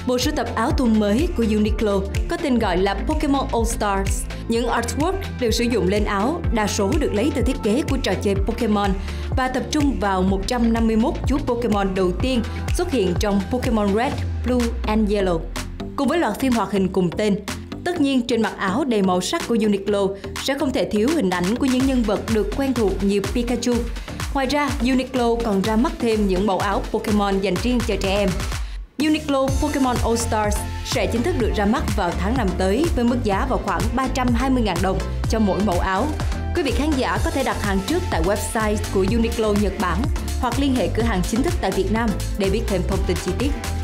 Bộ sưu tập áo thun mới của Uniqlo có tên gọi là Pokémon All Stars. Những artwork được sử dụng lên áo đa số được lấy từ thiết kế của trò chơi Pokémon và tập trung vào 151 chú Pokémon đầu tiên xuất hiện trong Pokémon Red, Blue and Yellow. Cùng với loạt phim hoạt hình cùng tên, tất nhiên trên mặt áo đầy màu sắc của Uniqlo sẽ không thể thiếu hình ảnh của những nhân vật được quen thuộc như Pikachu. Ngoài ra, Uniqlo còn ra mắt thêm những mẫu áo Pokémon dành riêng cho trẻ em. Uniqlo Pokémon All Stars sẽ chính thức được ra mắt vào tháng 5 tới với mức giá vào khoảng 320.000 đồng cho mỗi mẫu áo. Quý vị khán giả có thể đặt hàng trước tại website của Uniqlo Nhật Bản hoặc liên hệ cửa hàng chính thức tại Việt Nam để biết thêm thông tin chi tiết.